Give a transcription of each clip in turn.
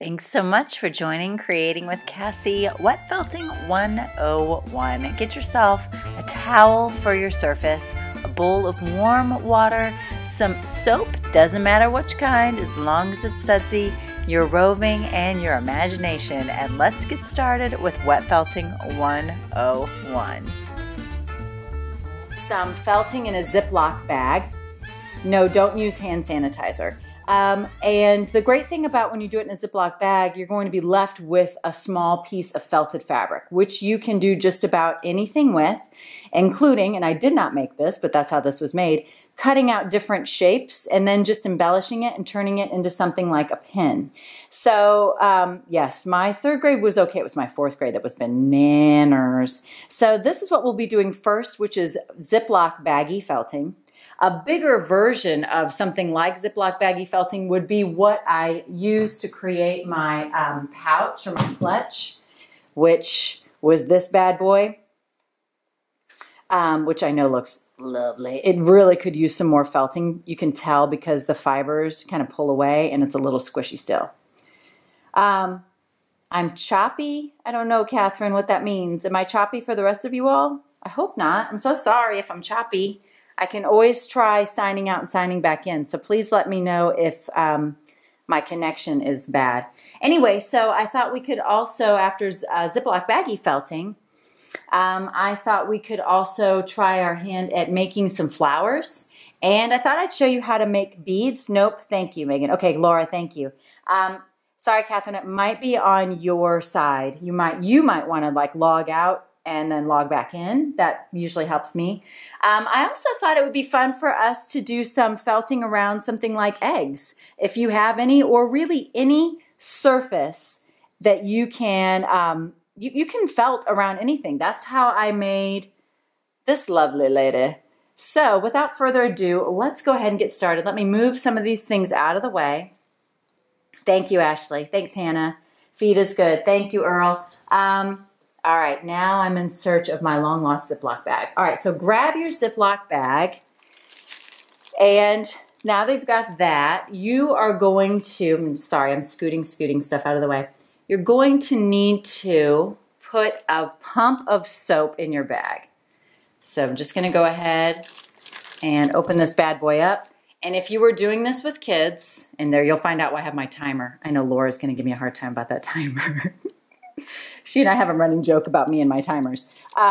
Thanks so much for joining Creating with Cassie Wet Felting 101. Get yourself a towel for your surface, a bowl of warm water, some soap, doesn't matter which kind, as long as it's sudsy, your roving, and your imagination. And let's get started with Wet Felting 101. Some felting in a Ziploc bag. No, don't use hand sanitizer. And the great thing about when you do it in a Ziploc bag, you're going to be left with a small piece of felted fabric, which you can do just about anything with, including, and I did not make this, but that's how this was made, cutting out different shapes and then just embellishing it and turning it into something like a pin. So, yes, my third grade was okay. It was my fourth grade that was bananas. So this is what we'll be doing first, which is Ziploc baggy felting. A bigger version of something like Ziploc baggy felting would be what I use to create my pouch or my clutch, which was this bad boy, which I know looks lovely. It really could use some more felting. You can tell because the fibers kind of pull away and it's a little squishy still. I'm choppy. I don't know, Catherine, what that means. Am I choppy for the rest of you all? I hope not. I'm so sorry if I'm choppy. I can always try signing out and signing back in, so please let me know if my connection is bad. Anyway, so I thought we could also, after Ziploc baggy felting, I thought we could also try our hand at making some flowers, and I thought I'd show you how to make beads. Nope, thank you, Megan. Okay, Laura, thank you. Sorry, Catherine, it might be on your side. You might want to like log out and then log back in. That usually helps me. I also thought it would be fun for us to do some felting around something like eggs. If you have any, or really any surface that you can, you can felt around anything. That's how I made this lovely lady. So without further ado, let's go ahead and get started. Let me move some of these things out of the way. Thank you, Ashley. Thanks, Hannah. Feed is good. Thank you, Earl. All right, now I'm in search of my long-lost Ziploc bag. All right, so grab your Ziploc bag, and now that you've got that, you are going to, I'm scooting stuff out of the way. You're going to need to put a pump of soap in your bag. So I'm just gonna go ahead and open this bad boy up. And if you were doing this with kids, and there you'll find out why I have my timer. I know Laura's gonna give me a hard time about that timer. She and I have a running joke about me and my timers.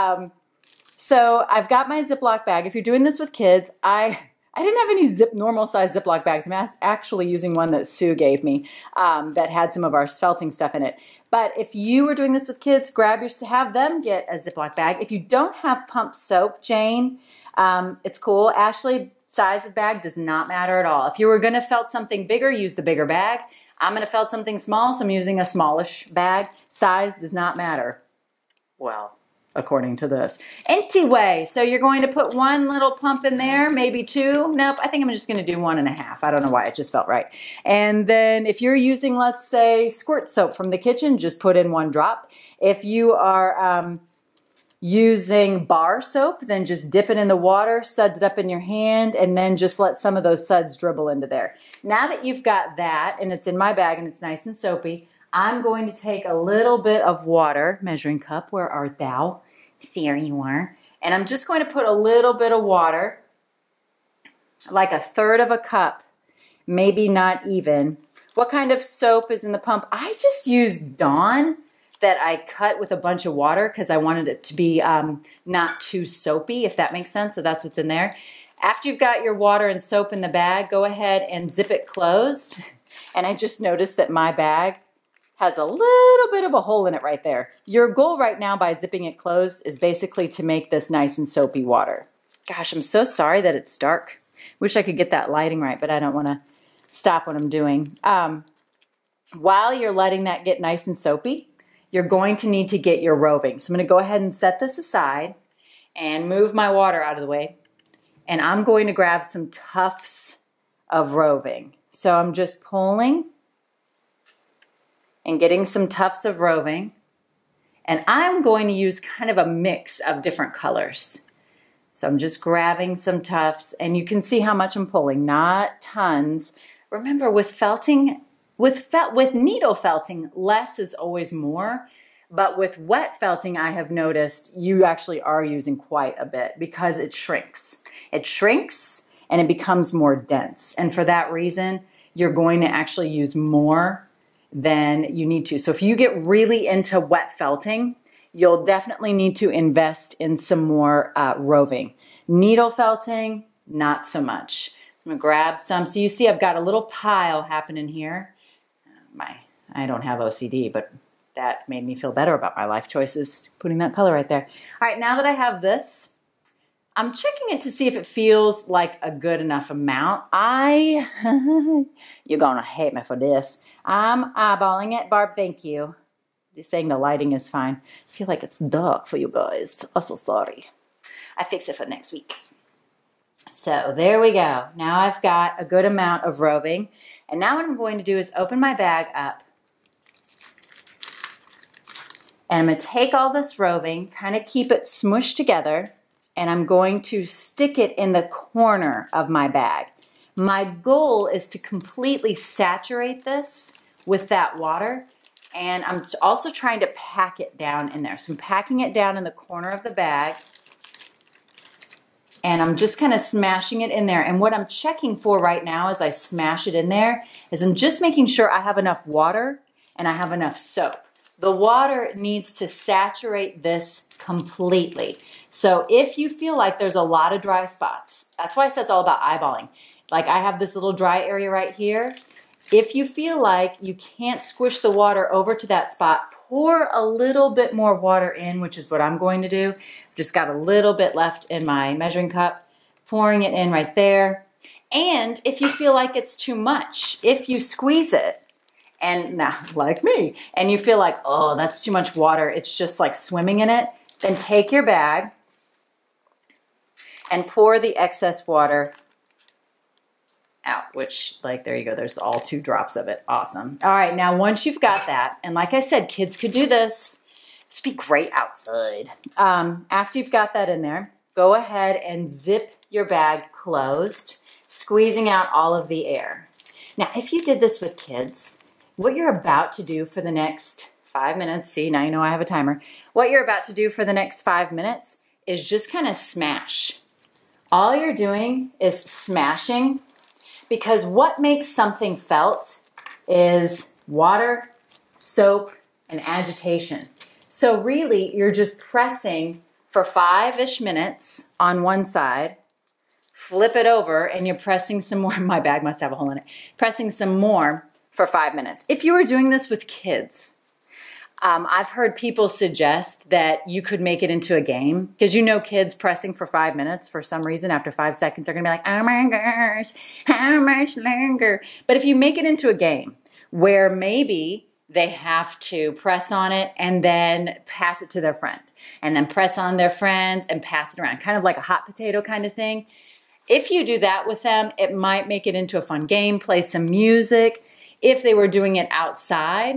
So I've got my Ziploc bag. If you're doing this with kids, I didn't have any normal size Ziploc bags. I'm actually using one that Sue gave me that had some of our felting stuff in it. But if you were doing this with kids, have them get a Ziploc bag. If you don't have pump soap, Jane, it's cool. Ashley, size of bag does not matter at all. If you were going to felt something bigger, use the bigger bag. I'm going to felt something small, so I'm using a smallish bag. Size does not matter. Well, according to this. Anyway, so you're going to put one little pump in there, maybe two. Nope, I think I'm just going to do 1.5. I don't know why, it just felt right. And then if you're using, let's say, squirt soap from the kitchen, just put in 1 drop. If you are using bar soap, then just dip it in the water, suds it up in your hand, and then just let some of those suds dribble into there. Now that you've got that, and it's in my bag and it's nice and soapy, I'm going to take a little bit of water, measuring cup, where art thou? There you are. And I'm just going to put a little bit of water, like 1/3 of a cup, maybe not even. What kind of soap is in the pump? I just used Dawn that I cut with a bunch of water because I wanted it to be not too soapy, if that makes sense. So that's what's in there. After you've got your water and soap in the bag, go ahead and zip it closed. And I just noticed that my bag has a little bit of a hole in it right there. Your goal right now by zipping it closed is basically to make this nice and soapy water. Gosh, I'm so sorry that it's dark. Wish I could get that lighting right, but I don't want to stop what I'm doing. While you're letting that get nice and soapy, you're going to need to get your roving. So I'm going to go ahead and set this aside and move my water out of the way. And I'm going to grab some tufts of roving. So I'm just pulling and getting some tufts of roving. And I'm going to use kind of a mix of different colors. So I'm just grabbing some tufts, and you can see how much I'm pulling, not tons. Remember, with felting, With needle felting, less is always more. But with wet felting, I have noticed you actually are using quite a bit because it shrinks. It shrinks and it becomes more dense. And for that reason, you're going to actually use more than you need to. So if you get really into wet felting, you'll definitely need to invest in some more roving. Needle felting, not so much. I'm gonna grab some. So you see I've got a little pile happening here. I don't have OCD, but that made me feel better about my life choices, putting that color right there. All right, now that I have this, I'm checking it to see if it feels like a good enough amount. You're gonna hate me for this. I'm eyeballing it. Barb, thank you. They're saying the lighting is fine. I feel like it's dark for you guys. I'm so sorry. I fix it for next week. So there we go. Now I've got a good amount of roving. And now what I'm going to do is open my bag up. And I'm going to take all this roving, kind of keep it smushed together, and I'm going to stick it in the corner of my bag. My goal is to completely saturate this with that water, and I'm also trying to pack it down in there. So I'm packing it down in the corner of the bag, and I'm just kind of smashing it in there. And what I'm checking for right now as I smash it in there is I'm just making sure I have enough water and I have enough soap. The water needs to saturate this completely. So if you feel like there's a lot of dry spots, that's why I said it's all about eyeballing. Like I have this little dry area right here. If you feel like you can't squish the water over to that spot, pour a little bit more water in, which is what I'm going to do. Just got a little bit left in my measuring cup, pouring it in right there. And if you feel like it's too much, if you squeeze it, and now, like me, and you feel like, oh, that's too much water, it's just like swimming in it, then take your bag and pour the excess water out, which, like, there you go, there's all 2 drops of it. Awesome. All right, now once you've got that, and like I said, kids could do this. This would be great outside. After you've got that in there, go ahead and zip your bag closed, squeezing out all of the air. Now, if you did this with kids, what you're about to do for the next 5 minutes, see, now you know I have a timer. What you're about to do for the next 5 minutes is just kind of smash. All you're doing is smashing, because what makes something felt is water, soap, and agitation. So really, you're just pressing for 5-ish minutes on one side, flip it over, and you're pressing some more. My bag must have a hole in it. Pressing some more for 5 minutes. If you were doing this with kids, I've heard people suggest that you could make it into a game, because you know kids pressing for 5 minutes for some reason after 5 seconds are going to be like, oh my gosh, how much longer? But if you make it into a game where maybe they have to press on it and then pass it to their friend, and then press on their friends and pass it around, kind of like a hot potato kind of thing. If you do that with them, it might make it into a fun game, play some music. If they were doing it outside,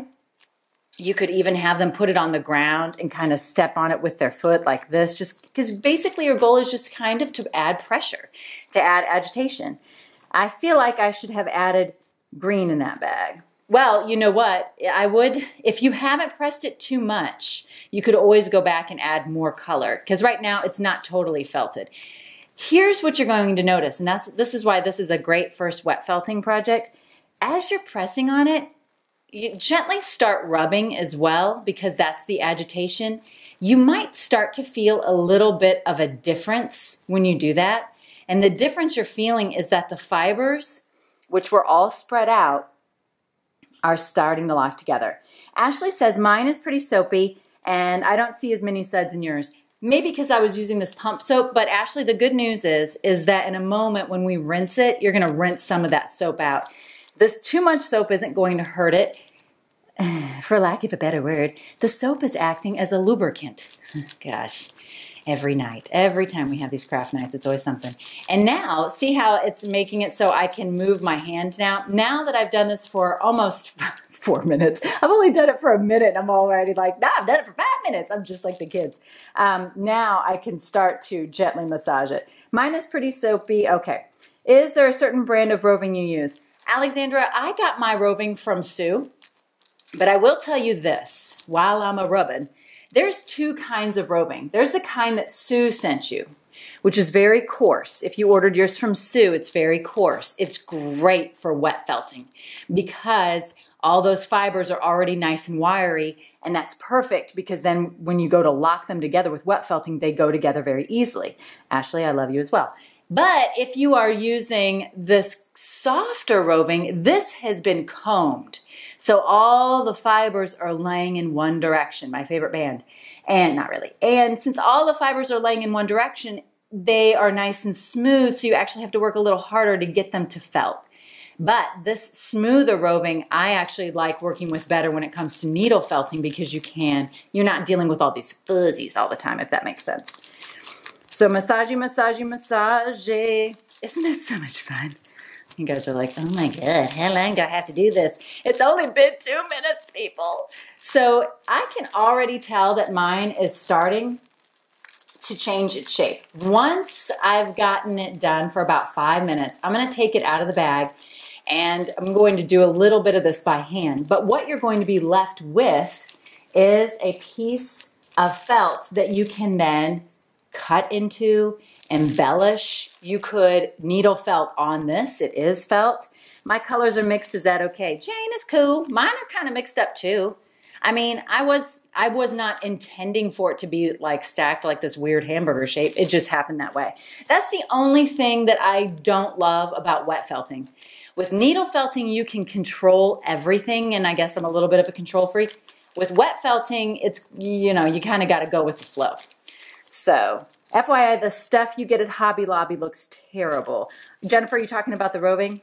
you could even have them put it on the ground and kind of step on it with their foot like this, just because basically your goal is just kind of to add pressure, to add agitation. I feel like I should have added green in that bag. Well, you know what? I would, if you haven't pressed it too much, you could always go back and add more color, because right now it's not totally felted. Here's what you're going to notice, and this is why this is a great first wet felting project. As you're pressing on it, you gently start rubbing as well, because that's the agitation. You might start to feel a little bit of a difference when you do that. And the difference you're feeling is that the fibers, which were all spread out, are starting to lock together. Ashley says, mine is pretty soapy and I don't see as many suds in yours. Maybe because I was using this pump soap, but Ashley, the good news is that in a moment when we rinse it, you're gonna rinse some of that soap out. This too much soap isn't going to hurt it. For lack of a better word, the soap is acting as a lubricant. Gosh, every night, every time we have these craft nights, it's always something. And now, see how it's making it so I can move my hand now? Now that I've done this for almost 4 minutes, I've only done it for a minute, and I'm already like, nah, I've done it for 5 minutes. I'm just like the kids. Now I can start to gently massage it. Mine is pretty soapy. Okay. Is there a certain brand of roving you use? Alexandra, I got my roving from Sue, but I will tell you this, while I'm a rubbing, there's two kinds of roving. There's the kind that Sue sent you, which is very coarse. If you ordered yours from Sue, it's very coarse. It's great for wet felting because all those fibers are already nice and wiry, and that's perfect because then when you go to lock them together with wet felting, they go together very easily. Ashley, I love you as well. But if you are using this softer roving, this has been combed. So all the fibers are laying in one direction, my favorite band. And not really. And since all the fibers are laying in one direction, they are nice and smooth, so you actually have to work a little harder to get them to felt. But this smoother roving, I actually like working with better when it comes to needle felting because you're not dealing with all these fuzzies all the time, if that makes sense. So massagey, massagey, massagey. Isn't this so much fun? You guys are like, oh my God, how long do I have to do this? It's only been 2 minutes, people. So I can already tell that mine is starting to change its shape. Once I've gotten it done for about 5 minutes, I'm gonna take it out of the bag and I'm going to do a little bit of this by hand. But what you're going to be left with is a piece of felt that you can then cut into, embellish. You could needle felt on this. It is felt. My colors are mixed. Is that okay? Jane is cool. Mine are kind of mixed up too. I mean, I was not intending for it to be like stacked like this weird hamburger shape. It just happened that way. That's the only thing that I don't love about wet felting. With needle felting, you can control everything, and I guess I'm a little bit of a control freak. With wet felting, it's, you know, you kind of got to go with the flow. So, FYI, the stuff you get at Hobby Lobby looks terrible. Jennifer, are you talking about the roving?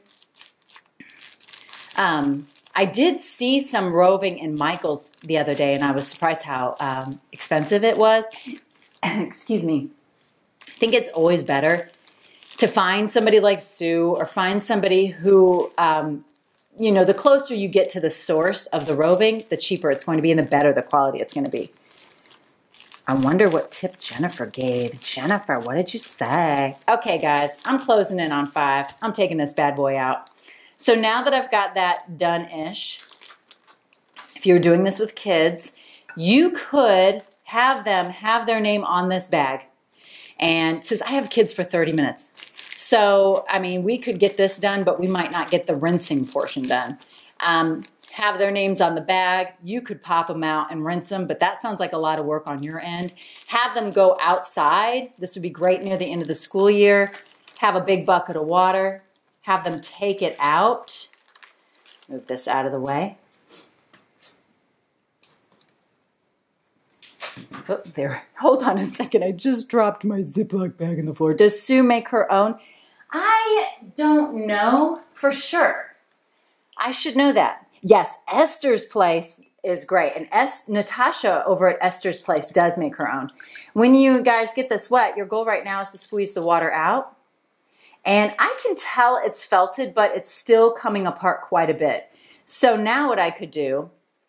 I did see some roving in Michael's the other day, and I was surprised how expensive it was. Excuse me. I think it's always better to find somebody like Sue or find somebody who, you know, the closer you get to the source of the roving, the cheaper it's going to be and the better the quality it's going to be. I wonder what tip Jennifer gave. Jennifer, what did you say? Okay, guys, I'm closing in on 5. I'm taking this bad boy out. So now that I've got that done-ish, if you're doing this with kids, you could have them have their name on this bag. And because I have kids for 30 minutes. So, I mean, we could get this done, but we might not get the rinsing portion done. Have their names on the bag. You could pop them out and rinse them, but that sounds like a lot of work on your end. Have them go outside. This would be great near the end of the school year. Have a big bucket of water. Have them take it out. Move this out of the way. Oh, there. Hold on a second. I just dropped my Ziploc bag on the floor. Does Sue make her own? I don't know for sure. I should know that. Yes, Esther's Place is great. And Natasha over at Esther's Place does make her own. When you guys get this wet, your goal right now is to squeeze the water out. And I can tell it's felted, but it's still coming apart quite a bit. So now what I could do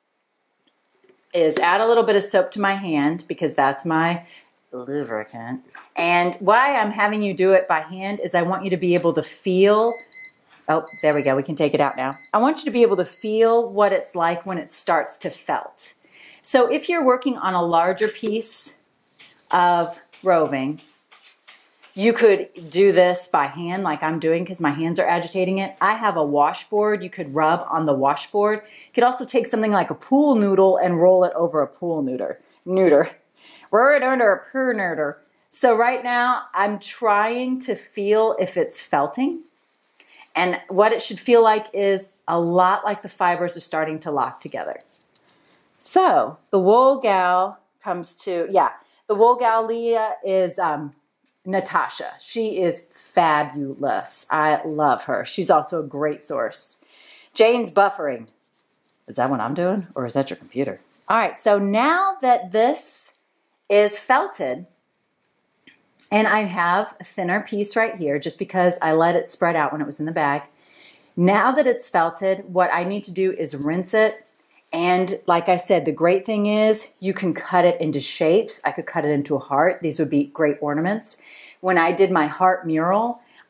is add a little bit of soap to my hand because that's my lubricant. And why I'm having you do it by hand is I want you to be able to feel. Oh, there we go. We can take it out now. I want you to be able to feel what it's like when it starts to felt. So if you're working on a larger piece of roving, you could do this by hand like I'm doing because my hands are agitating it. I have a washboard. You could rub on the washboard. You could also take something like a pool noodle and roll it over a pool neuter. Roll it under a pool neuter. So right now I'm trying to feel if it's felting. And what it should feel like is a lot like the fibers are starting to lock together. So the wool gal comes to, the wool gal Leah is Natasha. She is fabulous. I love her. She's also a great source. Jane's buffering. Is that what I'm doing or is that your computer? All right, so now that this is felted, and I have a thinner piece right here just because I let it spread out when it was in the bag. Now that it's felted, what I need to do is rinse it. And like I said, the great thing is you can cut it into shapes. I could cut it into a heart. These would be great ornaments. When I did my heart mural,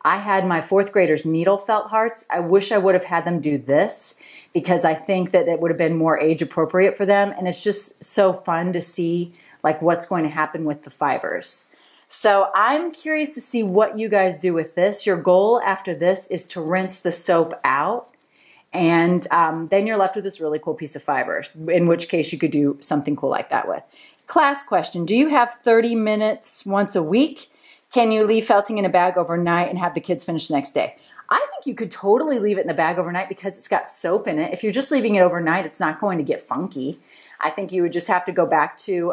I had my fourth graders needle felt hearts. I wish I would have had them do this because I think that it would have been more age appropriate for them. And it's just so fun to see like what's going to happen with the fibers. So I'm curious to see what you guys do with this. Your goal after this is to rinse the soap out. And then you're left with this really cool piece of fiber, in which case you could do something cool like that with. Class question, do you have 30 minutes once a week? Can you leave felting in a bag overnight and have the kids finish the next day? I think you could totally leave it in the bag overnight because it's got soap in it. If you're just leaving it overnight, it's not going to get funky. I think you would just have to go back to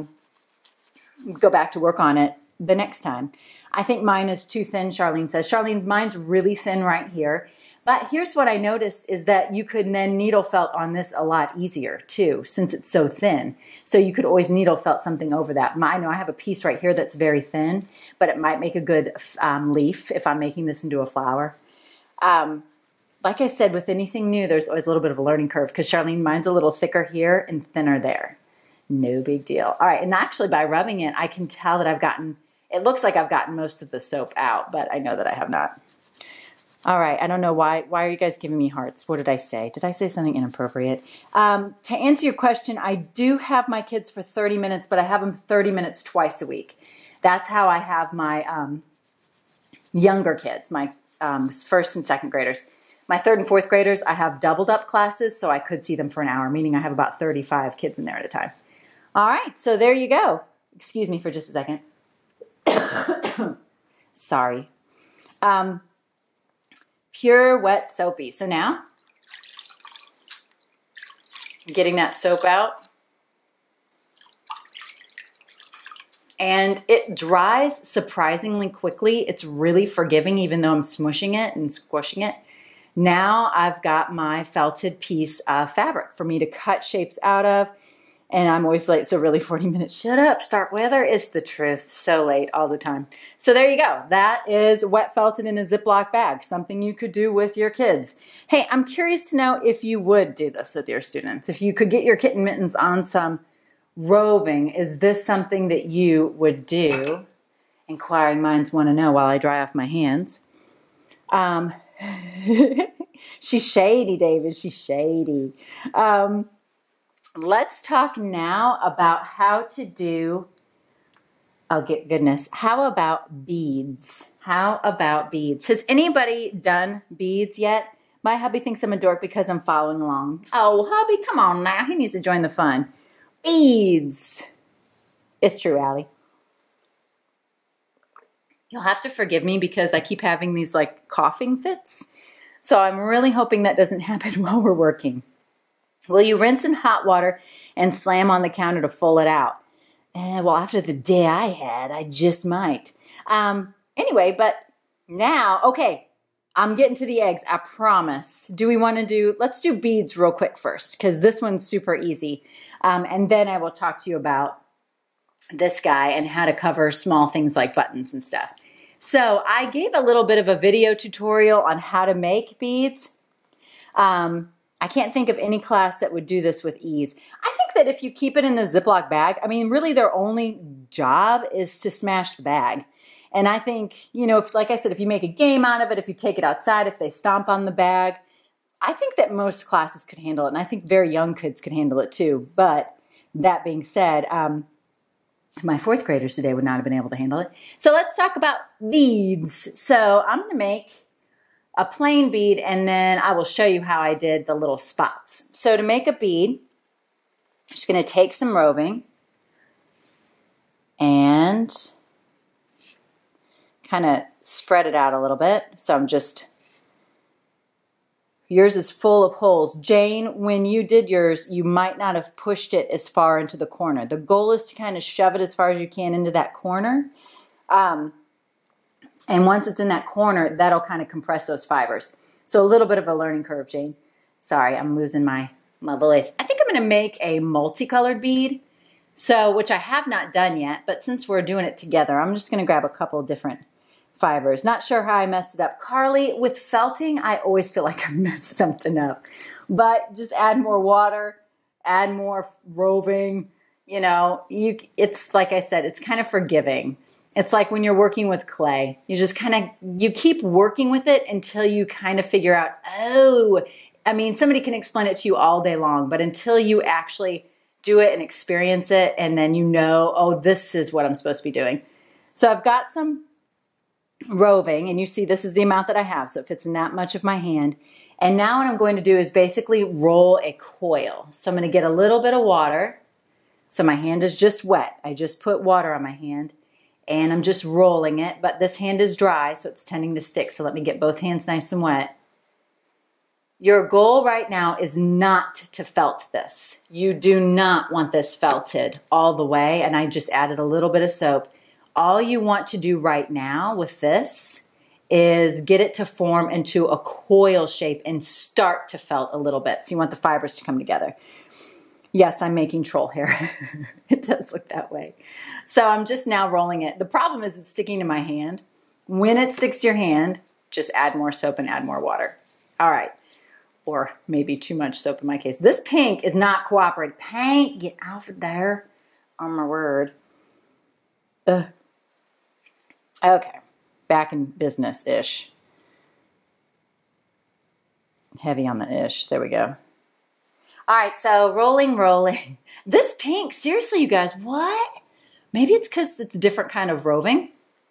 work on it the next time. I think mine is too thin, Charlene says. Charlene's, mine's really thin right here. But here's what I noticed is that you could then needle felt on this a lot easier too, since it's so thin. So you could always needle felt something over that. I know I have a piece right here that's very thin, but it might make a good leaf if I'm making this into a flower. Like I said, with anything new, there's always a little bit of a learning curve because Charlene, mine's a little thicker here and thinner there. No big deal. All right, and actually by rubbing it, I can tell that it looks like I've gotten most of the soap out, but I know that I have not. All right, I don't know why are you guys giving me hearts? What did I say? Did I say something inappropriate? To answer your question, I do have my kids for 30 minutes, but I have them 30 minutes twice a week. That's how I have my younger kids, my first and second graders. My third and fourth graders, I have doubled up classes, so I could see them for an hour, meaning I have about 35 kids in there at a time. All right, so there you go. Excuse me for just a second. Sorry. Pure wet soapy. So now, getting that soap out. And it dries surprisingly quickly. It's really forgiving even though I'm smushing it and squishing it. Now I've got my felted piece of fabric for me to cut shapes out of. And I'm always late, so really 40 minutes. Shut up, start weather is the truth. So late all the time. So there you go. That is wet felted in a Ziploc bag, something you could do with your kids. Hey, I'm curious to know if you would do this with your students. If you could get your kitten mittens on some roving, is this something that you would do? Inquiring minds want to know while I dry off my hands. She's shady, David. She's shady. Let's talk now about how to do, oh goodness, how about beads? How about beads? Has anybody done beads yet? My hubby thinks I'm a dork because I'm following along. Oh, hubby, come on now. He needs to join the fun. Beads. It's true, Allie. You'll have to forgive me because I keep having these like coughing fits. So I'm really hoping that doesn't happen while we're working. Will you rinse in hot water and slam on the counter to full it out? Well, after the day I had, I just might. Anyway, but now, okay, I'm getting to the eggs, I promise. Do we want to do, let's do beads real quick first, because this one's super easy. And then I will talk to you about this guy and how to cover small things like buttons and stuff. So I gave a little bit of a video tutorial on how to make beads. I can't think of any class that would do this with ease. I think that if you keep it in the Ziploc bag, I mean, really their only job is to smash the bag. And I think, you know, if, like I said, if you make a game out of it, if you take it outside, if they stomp on the bag, I think that most classes could handle it. And I think very young kids could handle it too. But that being said, my fourth graders today would not have been able to handle it. So let's talk about beads. So I'm going to make a plain bead, and then I will show you how I did the little spots. So to make a bead, I'm just going to take some roving and kind of spread it out a little bit. So I'm just, yours is full of holes. Jane, when you did yours, you might not have pushed it as far into the corner. The goal is to kind of shove it as far as you can into that corner. And once it's in that corner, that'll kind of compress those fibers. So a little bit of a learning curve, Jane. Sorry, I'm losing my voice. I think I'm going to make a multicolored bead, which I have not done yet. But since we're doing it together, I'm just going to grab a couple different fibers. Not sure how I messed it up. Carly, with felting, I always feel like I messed something up. But just add more water, add more roving. You know, it's like I said, it's kind of forgiving. It's like when you're working with clay. You just you keep working with it until you kind of figure out, oh, I mean, somebody can explain it to you all day long, but until you actually do it and experience it, and then you know, oh, this is what I'm supposed to be doing. So I've got some roving, and you see this is the amount that I have, so it fits in that much of my hand. And now what I'm going to do is basically roll a coil. So I'm going to get a little bit of water. So my hand is just wet. I just put water on my hand, and I'm just rolling it, but this hand is dry, so it's tending to stick. So let me get both hands nice and wet. Your goal right now is not to felt this. You do not want this felted all the way, and I just added a little bit of soap. All you want to do right now with this is get it to form into a coil shape and start to felt a little bit. So you want the fibers to come together. Yes, I'm making troll hair. It does look that way. So I'm just now rolling it. The problem is it's sticking to my hand. When it sticks to your hand, just add more soap and add more water. All right. Or maybe too much soap in my case. This pink is not cooperating. Paint, get out of there. Oh my word. Ugh. Okay. Back in business-ish. Heavy on the ish. There we go. All right, so rolling. This pink, seriously, you guys, what? Maybe it's because it's a different kind of roving.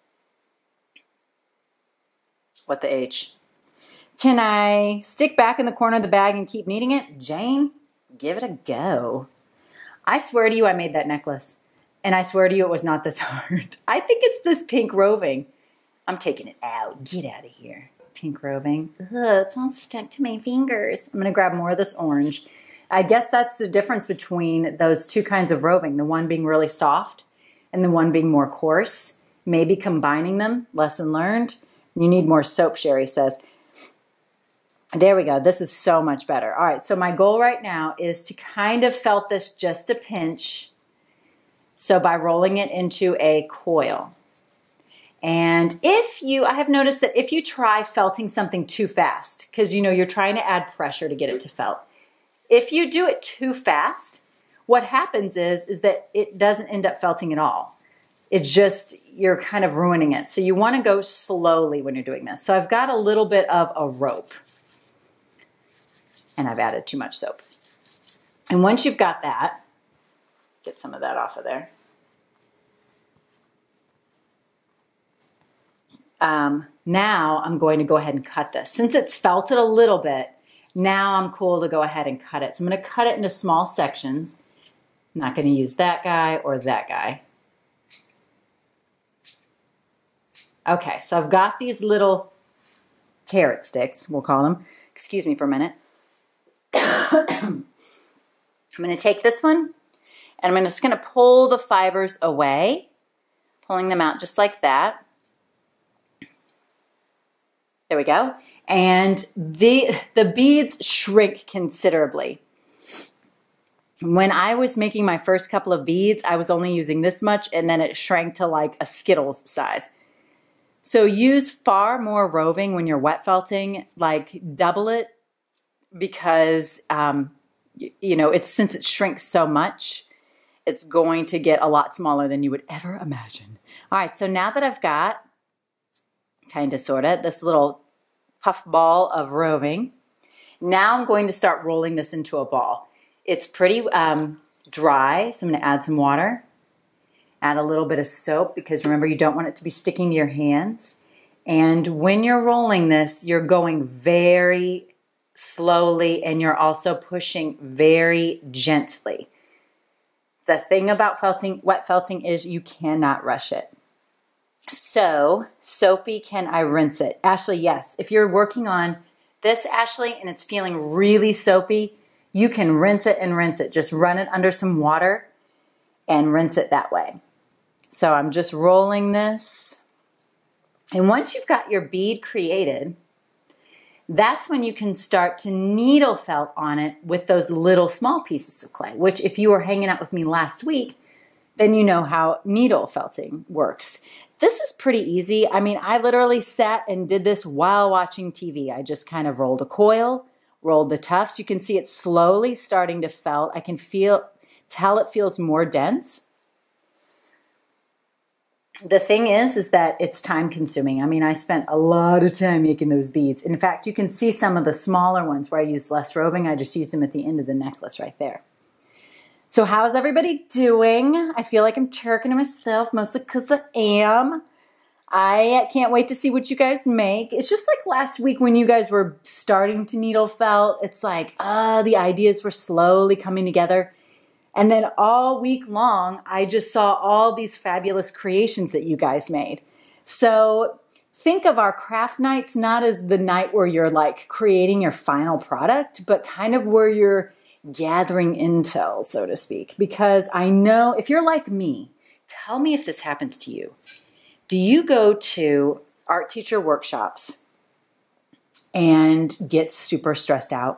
What the H? Can I stick back in the corner of the bag and keep kneading it? Jane, give it a go. I swear to you I made that necklace. And I swear to you it was not this hard. I think it's this pink roving. I'm taking it out. Get out of here. Pink roving. Ugh, it's all stuck to my fingers. I'm going to grab more of this orange. I guess that's the difference between those two kinds of roving, the one being really soft and the one being more coarse. Maybe combining them, lesson learned. You need more soap, Sherry says. There we go. This is so much better. All right, so my goal right now is to kind of felt this just a pinch. So by rolling it into a coil. And I have noticed that if you try felting something too fast, because you're trying to add pressure to get it to felt. If you do it too fast, what happens is that it doesn't end up felting at all. It's just, you're kind of ruining it. So you want to go slowly when you're doing this. So I've got a little bit of a rope. And I've added too much soap. And once you've got that, get some of that off of there. Now I'm going to go ahead and cut this. Since it's felted a little bit, now I'm cool to go ahead and cut it. So I'm going to cut it into small sections. I'm not going to use that guy or that guy. Okay, so I've got these little carrot sticks, we'll call them. Excuse me for a minute. I'm going to take this one, and I'm just going to pull the fibers away, pulling them out just like that. There we go. And the beads shrink considerably. When I was making my first couple of beads, I was only using this much, and then it shrank to like a Skittles size. So use far more roving when you're wet felting, like double it, because since it shrinks so much, it's going to get a lot smaller than you would ever imagine. All right, so now that I've got kind of sort of this little puff ball of roving, now I'm going to start rolling this into a ball. It's pretty dry, so I'm going to add some water, add a little bit of soap, because remember, you don't want it to be sticking to your hands. And when you're rolling this, you're going very slowly, and you're also pushing very gently. The thing about wet felting is you cannot rush it. So, soapy, can I rinse it? Ashley, yes. If you're working on this, Ashley, and it's feeling really soapy, you can rinse it and rinse it. Just run it under some water and rinse it that way. So I'm just rolling this. And once you've got your bead created, that's when you can start to needle felt on it with those little small pieces of clay, which if you were hanging out with me last week, then you know how needle felting works. This is pretty easy. I mean, I literally sat and did this while watching TV. I just kind of rolled a coil, rolled the tufts. You can see it slowly starting to felt. I can tell it feels more dense. The thing is that it's time consuming. I mean, I spent a lot of time making those beads. In fact, you can see some of the smaller ones where I used less roving. I just used them at the end of the necklace right there. So how is everybody doing? I feel like I'm talking to myself, mostly because I am. I can't wait to see what you guys make. It's just like last week when you guys were starting to needle felt. It's like, the ideas were slowly coming together. And then all week long, I just saw all these fabulous creations that you guys made. So think of our craft nights not as the night where you're like creating your final product, but kind of where you're gathering intel, so to speak. Because I know if you're like me, tell me if this happens to you. Do you go to art teacher workshops and get super stressed out?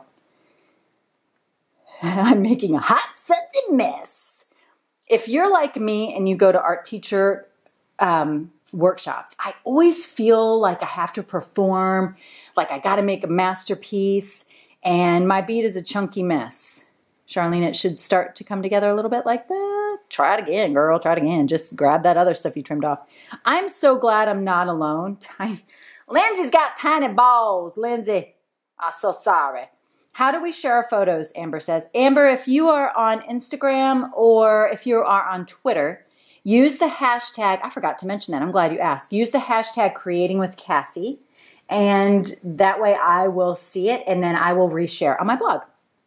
I'm making a hot, sudsy mess. If you're like me and you go to art teacher workshops, I always feel like I have to perform, like I got to make a masterpiece, and my bead is a chunky mess. Charlene, it should start to come together a little bit like that. Try it again, girl. Try it again. Just grab that other stuff you trimmed off. I'm so glad I'm not alone. Lindsay's got tiny balls. Lindsay, I'm so sorry. How do we share our photos, Amber says. Amber, if you are on Instagram or if you are on Twitter, use the hashtag, I forgot to mention that, I'm glad you asked. Use the hashtag creatingwithcassie, and that way I will see it and then I will reshare on my blog.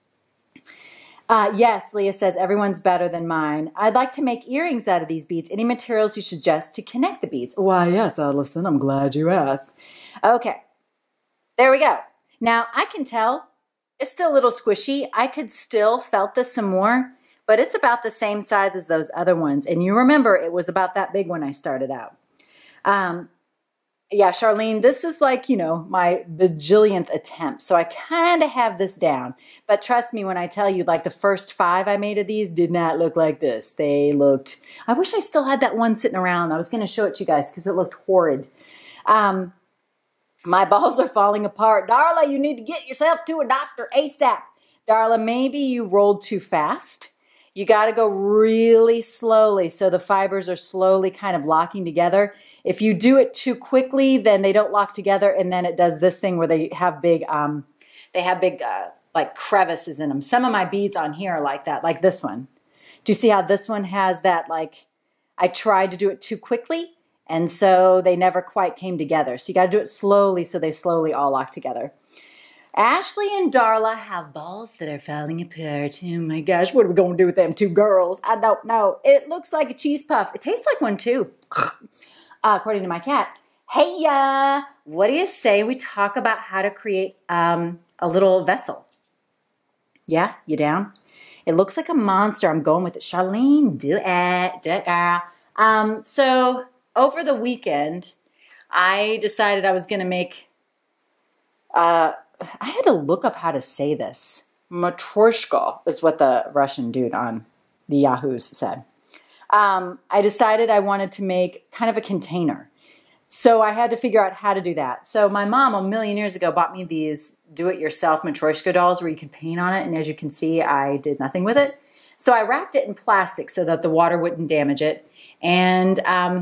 Yes, Leah says, everyone's better than mine. I'd like to make earrings out of these beads. Any materials you suggest to connect the beads? Why, yes, Allison, I'm glad you asked. Okay, there we go. Now, I can tell it's still a little squishy. I could still felt this some more, but it's about the same size as those other ones. And you remember it was about that big when I started out. Yeah, Charlene, this is like, you know, my bajillionth attempt. So I kind of have this down. But trust me when I tell you, like the first 5 I made of these did not look like this. They looked, I wish I still had that one sitting around. I was going to show it to you guys because it looked horrid. My balls are falling apart. Darla, you need to get yourself to a doctor ASAP. Darla, maybe you rolled too fast. You got to go really slowly so the fibers are slowly kind of locking together. If you do it too quickly, then they don't lock together, and then it does this thing where they have big like crevices in them. Some of my beads on here are like that, like this one. Do you see how this one has that, like, I tried to do it too quickly, and so they never quite came together. So you got to do it slowly so they slowly all lock together. Ashley and Darla have balls that are falling apart. Oh my gosh, what are we going to do with them 2 girls? I don't know. It looks like a cheese puff. It tastes like one too. According to my cat. Hey, what do you say we talk about how to create a little vessel? Yeah, you down? It looks like a monster. I'm going with it. Charlene, do it, girl. So over the weekend, I decided I was going to make, I had to look up how to say this. Matryoshka is what the Russian dude on the Yahoos said. I decided I wanted to make kind of a container. So I had to figure out how to do that. So my mom a million years ago bought me these do-it-yourself Matryoshka dolls where you could paint on it. And as you can see, I did nothing with it. So I wrapped it in plastic so that the water wouldn't damage it. And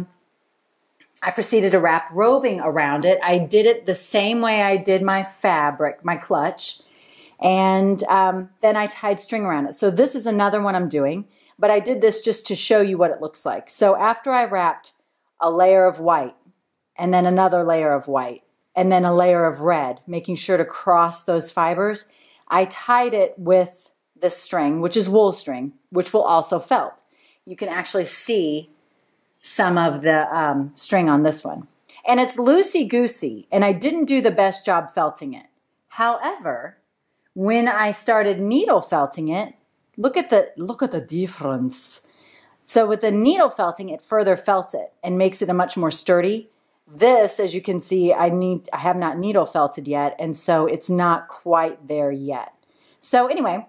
I proceeded to wrap roving around it. I did it the same way I did my fabric, my clutch. And then I tied string around it. So this is another one I'm doing. But I did this just to show you what it looks like. So after I wrapped a layer of white, and then another layer of white, and then a layer of red, making sure to cross those fibers, I tied it with this string, which is wool string, which will also felt. You can actually see some of the string on this one. And it's loosey-goosey, and I didn't do the best job felting it. However, when I started needle felting it, look at the difference. So with the needle felting, it further felts it and makes it a much more sturdy. This, as you can see, I have not needle felted yet, and so it's not quite there yet. So anyway,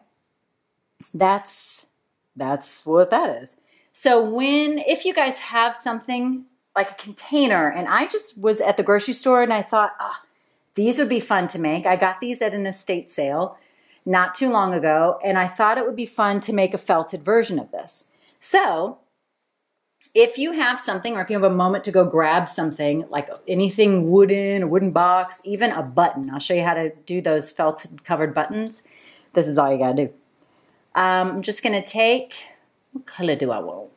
that's what that is. So if you guys have something like a container, and I just was at the grocery store and I thought, these would be fun to make. I got these at an estate sale not too long ago, and I thought it would be fun to make a felted version of this. So if you have something, or if you have a moment to go grab something, like anything wooden, a wooden box, even a button. I'll show you how to do those felt covered buttons. This is all you gotta do. I'm just gonna take, what color do I want?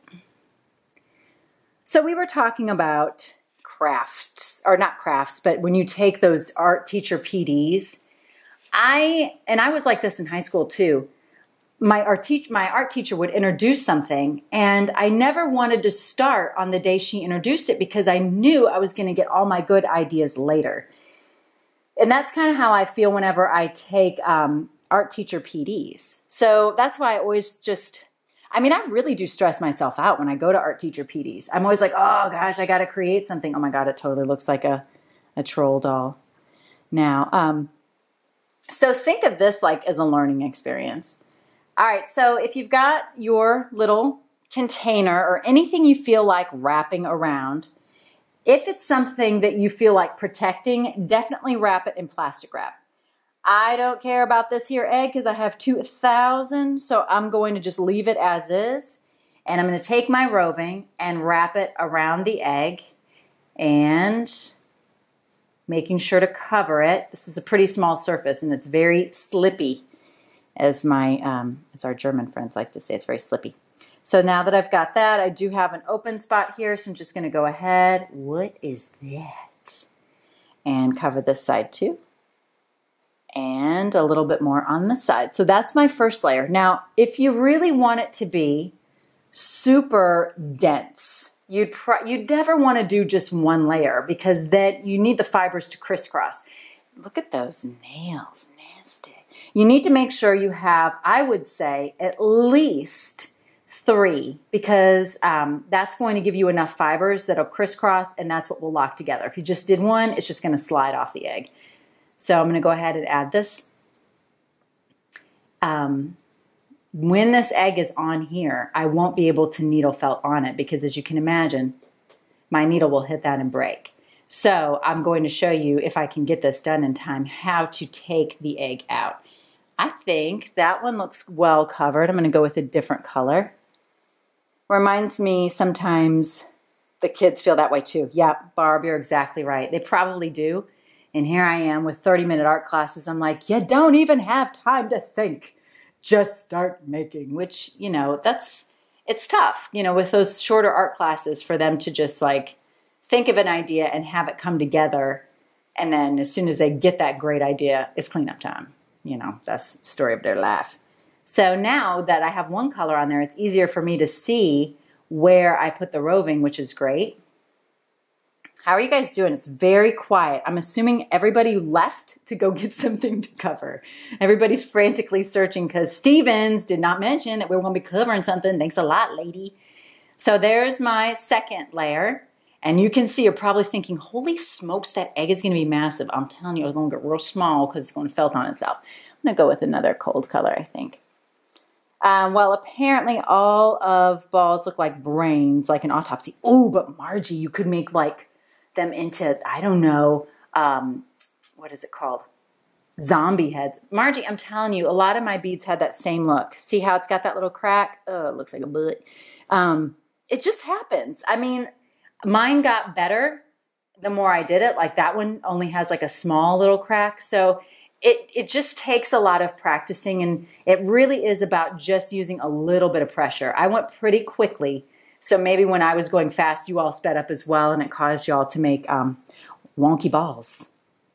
So we were talking about crafts, or not crafts, but when you take those art teacher PDs, I was like this in high school too. My art teacher would introduce something, and I never wanted to start on the day she introduced it because I knew I was going to get all my good ideas later. And that's kind of how I feel whenever I take art teacher PDs. So that's why I always I really do stress myself out when I go to art teacher PDs. I'm always like, oh gosh, I got to create something. Oh my God, it totally looks like a troll doll. Now, so think of this like as a learning experience. All right, so if you've got your little container or anything you feel like wrapping around, if it's something that you feel like protecting, definitely wrap it in plastic wrap. I don't care about this here egg because I have 2,000, so I'm going to just leave it as is. And I'm going to take my roving and wrap it around the egg and making sure to cover it. This is a pretty small surface and it's very slippy. As our German friends like to say, it's very slippy. So now that I've got that, I do have an open spot here, so I'm just going to go ahead. What is that? And cover this side too. And a little bit more on this side. So that's my first layer. Now, if you really want it to be super dense, you'd never want to do just one layer because then you need the fibers to crisscross. Look at those nails, nasty. You need to make sure you have, I would say, at least 3 because that's going to give you enough fibers that'll crisscross and that's what will lock together. If you just did one, it's just going to slide off the egg. So I'm going to go ahead and add this. When this egg is on here, I won't be able to needle felt on it because as you can imagine, my needle will hit that and break. So I'm going to show you, if I can get this done in time, how to take the egg out. I think that one looks well covered. I'm going to go with a different color. Reminds me sometimes the kids feel that way too. Yeah, Barb, you're exactly right. They probably do. And here I am with 30-minute art classes. I'm like, you don't even have time to think. Just start making, which, it's tough, with those shorter art classes for them to just like think of an idea and have it come together. And then as soon as they get that great idea, it's cleanup time. That's the story of their life. So now that I have one color on there, it's easier for me to see where I put the roving, which is great. How are you guys doing? It's very quiet. I'm assuming everybody left to go get something to cover. Everybody's frantically searching because Stevens did not mention that we we're going to be covering something. Thanks a lot, lady. So there's my second layer. And you can see you're probably thinking, holy smokes, that egg is going to be massive. I'm telling you, it's going to get real small because it's going to felt on itself. I'm going to go with another cold color, I think. Well, apparently all of balls look like brains, like an autopsy. Oh, but Margie, you could make like them into, I don't know, what is it called? Zombie heads. Margie, I'm telling you, a lot of my beads had that same look. See how it's got that little crack? Oh, it looks like a butt. It just happens. I mean, mine got better the more I did it. Like that one only has like a small little crack. So it just takes a lot of practicing, and it really is about just using a little bit of pressure. I went pretty quickly. So maybe when I was going fast, you all sped up as well, and it caused you all to make wonky balls.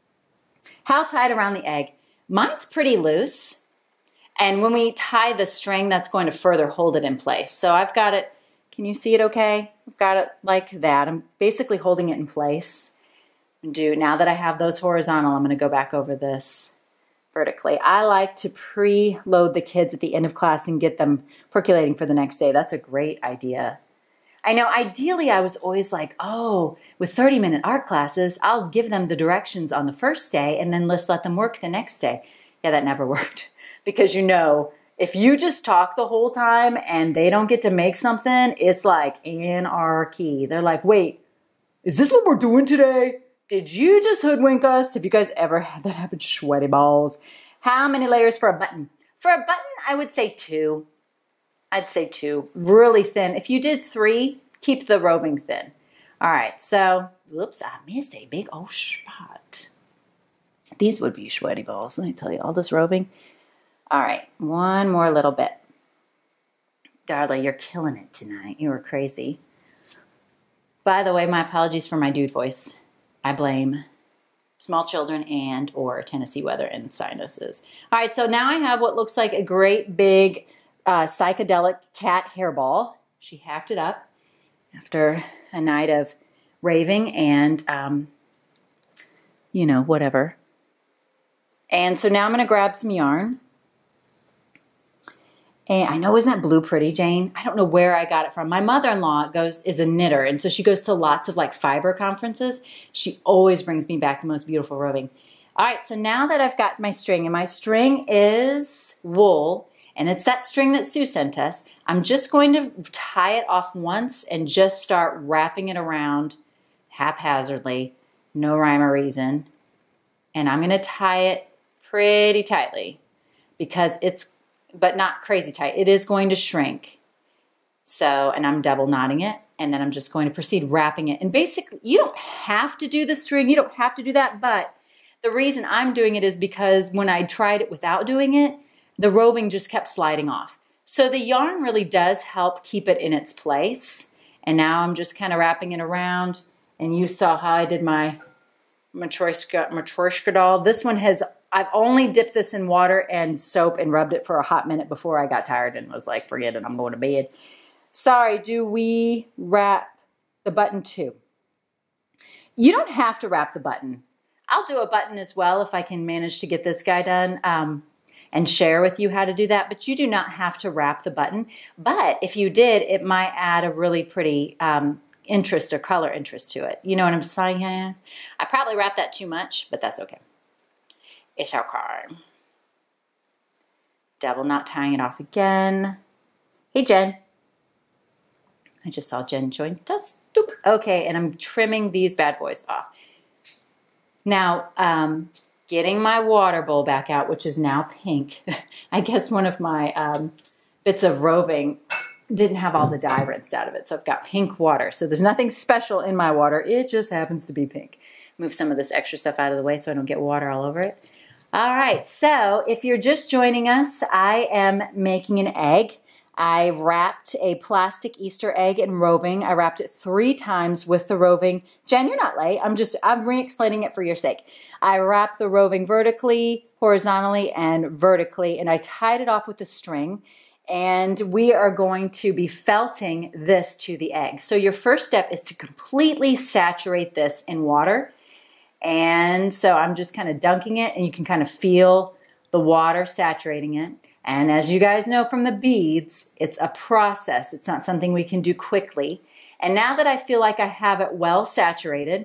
How tight around the egg? Mine's pretty loose. And when we tie the string, that's going to further hold it in place. So I've got it. Can you see it okay? I've got it like that. I'm basically holding it in place. Now that I have those horizontal, I'm going to go back over this vertically. I like to preload the kids at the end of class and get them percolating for the next day. That's a great idea. I know ideally I was always like, oh, with 30-minute art classes, I'll give them the directions on the first day and then just let them work the next day. Yeah, that never worked. Because if you just talk the whole time and they don't get to make something, it's like anarchy. They're like, wait, is this what we're doing today? Did you just hoodwink us? Have you guys ever had that happen? Sweaty balls. How many layers for a button? For a button, I would say 2. I'd say 2. Really thin. If you did 3, keep the roving thin. All right, so, whoops, I missed a big old spot. These would be sweaty balls, let me tell you, all this roving. All right, one more little bit. Darla, you're killing it tonight. You were crazy. By the way, my apologies for my dude voice. I blame small children and or Tennessee weather and sinuses. All right, so now I have what looks like a great big psychedelic cat hairball. She hacked it up after a night of raving and, you know, whatever. And so now I'm going to grab some yarn. And I know, isn't that blue pretty, Jane? I don't know where I got it from. My mother-in-law is a knitter, and so she goes to lots of like fiber conferences. She always brings me back the most beautiful roving. All right, so now that I've got my string, and my string is wool, and it's that string that Sue sent us, I'm just going to tie it off once and just start wrapping it around haphazardly, no rhyme or reason. And I'm going to tie it pretty tightly because but not crazy tight. It is going to shrink. So, and I'm double knotting it, and then I'm just going to proceed wrapping it. And basically, you don't have to do the string, you don't have to do that, but the reason I'm doing it is because when I tried it without doing it, the roving just kept sliding off. So the yarn really does help keep it in its place. And now I'm just kind of wrapping it around, and you saw how I did my Matryoshka doll. This one I've only dipped this in water and soap and rubbed it for a hot minute before I got tired and was like, forget it, I'm going to bed. Sorry, do we wrap the button too? You don't have to wrap the button. I'll do a button as well if I can manage to get this guy done and share with you how to do that, but you do not have to wrap the button. But if you did, it might add a really pretty interest or color interest to it. You know what I'm saying? I probably wrapped that too much, but that's okay. It's okay. Double knot tying it off again. Hey, Jen. I just saw Jen join us. Okay, and I'm trimming these bad boys off. Now, getting my water bowl back out, which is now pink. I guess one of my bits of roving didn't have all the dye rinsed out of it, so I've got pink water. So there's nothing special in my water. It just happens to be pink. Move some of this extra stuff out of the way so I don't get water all over it. All right, so if you're just joining us, I am making an egg. I wrapped a plastic Easter egg in roving. I wrapped it 3 times with the roving. Jen, you're not late. I'm re-explaining it for your sake. I wrapped the roving vertically, horizontally, and vertically, and I tied it off with a string. And we are going to be felting this to the egg. So your first step is to completely saturate this in water. And so I'm just kind of dunking it, and you can kind of feel the water saturating it. And as you guys know from the beads, it's a process. It's not something we can do quickly. And now that I feel like I have it well saturated,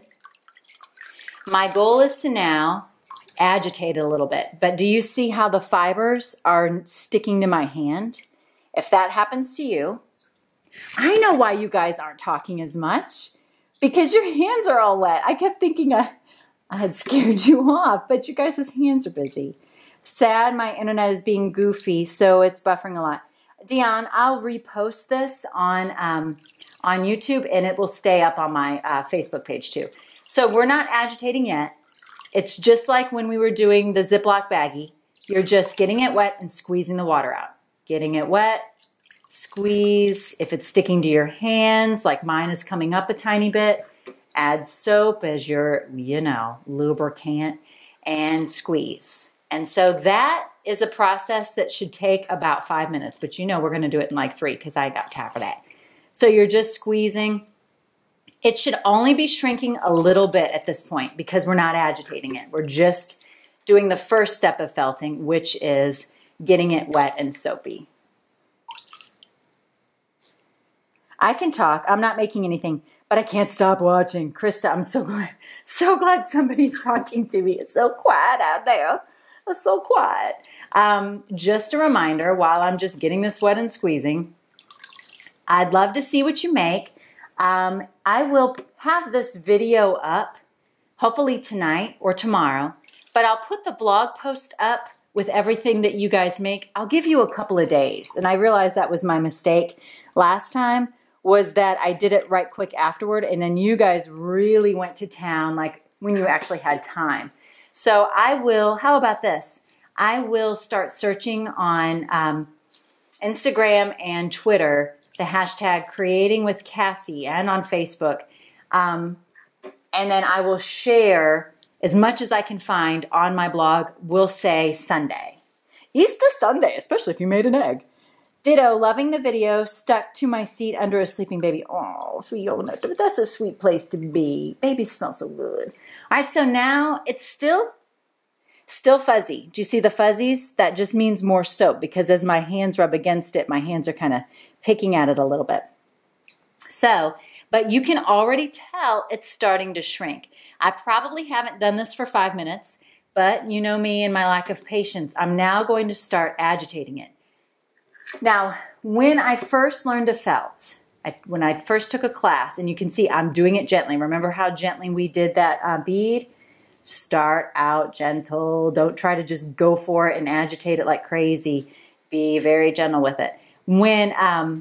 my goal is to now agitate it a little bit. But do you see how the fibers are sticking to my hand? If that happens to you, I know why you guys aren't talking as much, because your hands are all wet. I kept thinking I had scared you off, but you guys' hands are busy. Sad, my internet is being goofy, so it's buffering a lot. Dion, I'll repost this on YouTube, and it will stay up on my Facebook page too. So we're not agitating yet. It's just like when we were doing the Ziploc baggie. You're just getting it wet and squeezing the water out. Getting it wet, squeeze. If it's sticking to your hands, like mine is coming up a tiny bit, add soap as your, lubricant, and squeeze. And so that is a process that should take about 5 minutes, but we're going to do it in like 3 because I got time for that. So you're just squeezing. It should only be shrinking a little bit at this point because we're not agitating it. We're just doing the first step of felting, which is getting it wet and soapy. I can talk. I'm not making anything, but I can't stop watching. Krista, I'm so glad somebody's talking to me. It's so quiet out there. It's so quiet. Just a reminder, while I'm just getting this wet and squeezing, I'd love to see what you make. I will have this video up, hopefully tonight or tomorrow, but I'll put the blog post up with everything that you guys make. I'll give you a couple of days. And I realized that was my mistake last time was that I did it right quick afterward, and then you guys really went to town, like when you actually had time. So I will, how about this? I will start searching on Instagram and Twitter, the hashtag Creating with Cassie, and on Facebook. And then I will share as much as I can find on my blog. We'll say Sunday. Easter Sunday, especially if you made an egg. Ditto, loving the video, stuck to my seat under a sleeping baby. Oh, Fiona, that's a sweet place to be. Babies smell so good. All right, so now it's still fuzzy. Do you see the fuzzies? That just means more soap, because as my hands rub against it, my hands are kind of picking at it a little bit. So, but you can already tell it's starting to shrink. I probably haven't done this for 5 minutes, but you know me and my lack of patience. I'm now going to start agitating it. Now, when I first learned to felt, when I first took a class, and you can see I'm doing it gently. Remember how gently we did that bead? Start out gentle. Don't try to just go for it and agitate it like crazy. Be very gentle with it. When, oh,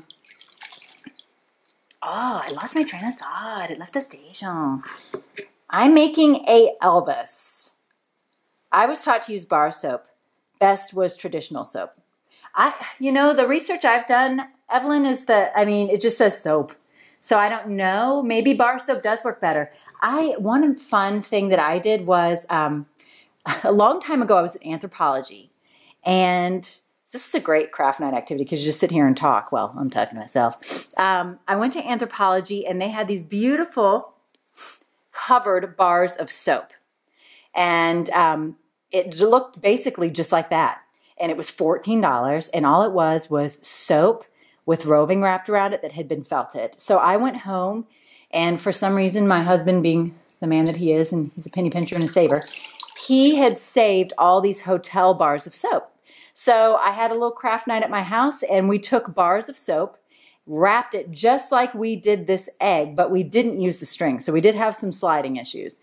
I lost my train of thought. It left the station. I'm making a Elvis. I was taught to use bar soap. Best was traditional soap. The research I've done, Evelyn, is that, it just says soap. So I don't know. Maybe bar soap does work better. One fun thing that I did was, a long time ago, I was in anthropology. And this is a great craft night activity because you just sit here and talk. Well, I'm talking to myself. I went to anthropology, and they had these beautiful covered bars of soap. And it looked basically just like that. And it was $14, and all it was soap with roving wrapped around it that had been felted. So I went home, and for some reason, my husband, being the man that he is, and he's a penny pincher and a saver, he had saved all these hotel bars of soap. So I had a little craft night at my house, and we took bars of soap, wrapped it just like we did this egg, but we didn't use the string. So we did have some sliding issues.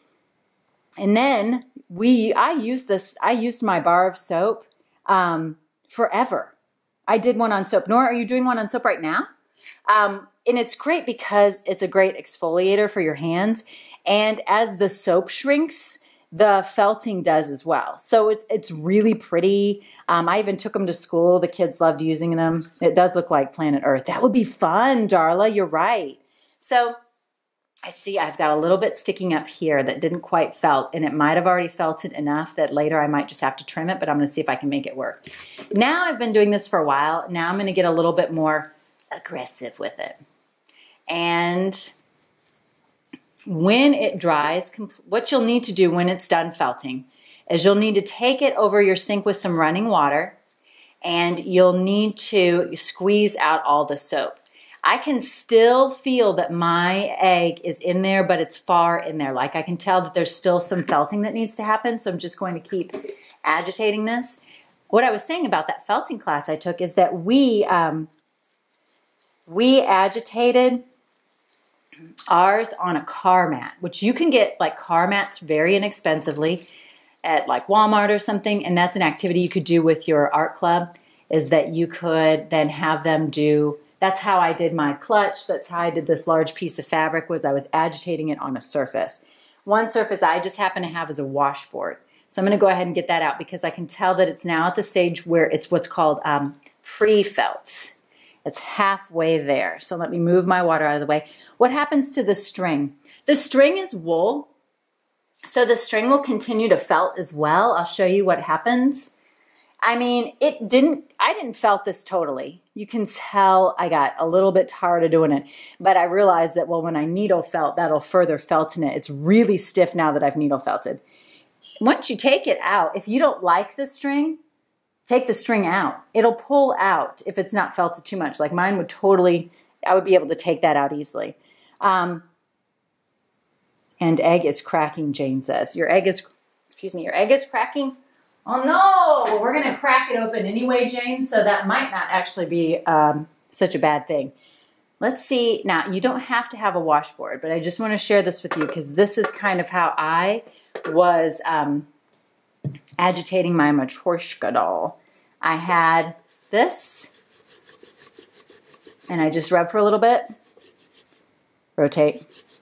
And then I used my bar of soap forever. I did one on soap. Nora, are you doing one on soap right now? And it's great because it's a great exfoliator for your hands. And as the soap shrinks, the felting does as well. So it's really pretty. I even took them to school. The kids loved using them. It does look like planet Earth. That would be fun, Darla. You're right. So I see I've got a little bit sticking up here that didn't quite felt, and it might have already felted enough that later I might just have to trim it, but I'm going to see if I can make it work. Now I've been doing this for a while. Now I'm going to get a little bit more aggressive with it. And when it dries, what you'll need to do when it's done felting is you'll need to take it over your sink with some running water, and you'll need to squeeze out all the soap. I can still feel that my egg is in there, but it's far in there. Like I can tell that there's still some felting that needs to happen, so I'm just going to keep agitating this. What I was saying about that felting class I took is that we agitated ours on a car mat, which you can get like car mats very inexpensively at like Walmart or something, and that's an activity you could do with your art club, is that you could then have them do. That's how I did my clutch. That's how I did this large piece of fabric, was I was agitating it on a surface. One surface I just happen to have is a washboard. So I'm going to go ahead and get that out because I can tell that it's now at the stage where it's what's called pre-felt. It's halfway there. So let me move my water out of the way. What happens to the string? The string is wool. So the string will continue to felt as well. I'll show you what happens. I didn't felt this totally. You can tell I got a little bit tired of doing it, but I realized that, well, when I needle felt, that'll further felting it. It's really stiff now that I've needle felted. Once you take it out, if you don't like the string, take the string out. It'll pull out if it's not felted too much. Like mine would totally, I would be able to take that out easily. And egg is cracking, Jane says. Your egg is cracking? Oh no, we're going to crack it open anyway, Jane, so that might not actually be such a bad thing. Let's see. Now, you don't have to have a washboard, but I just want to share this with you because this is kind of how I was agitating my Matryoshka doll. I had this And I just rub for a little bit. Rotate.